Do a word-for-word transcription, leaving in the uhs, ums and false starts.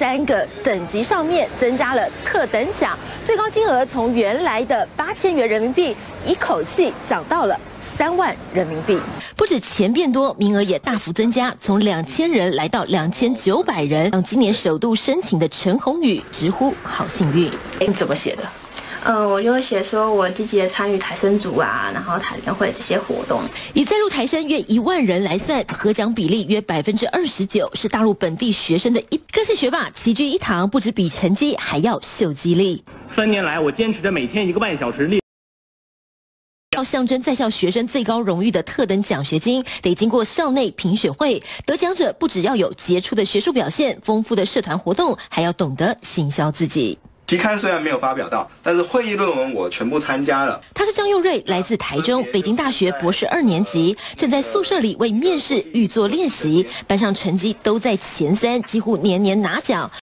三个等级上面增加了特等奖，最高金额从原来的八千元人民币一口气涨到了三万人民币。不止钱变多，名额也大幅增加，从两千人来到两千九百人，让今年首度申请的陈宏宇直呼好幸运。哎，你怎么写的？ 呃，我就会写说我积极的参与台生组啊，然后台联会这些活动。 以再入台生约一万人来算，合奖比例约百分之二十九，是大陆本地学生的一科系学霸齐聚一堂，不止比成绩，还要秀肌力。 三年来，我坚持着每天一个半小时练。 要象征在校学生最高荣誉的特等奖学金，得经过校内评选会。得奖者不只要有杰出的学术表现、丰富的社团活动，还要懂得行销自己。 期刊虽然没有发表到，但是会议论文我全部参加了。 他是张佑瑞，来自台中北京大学博士二年级，正在宿舍里为面试预做练习，班上成绩都在前三，几乎年年拿奖。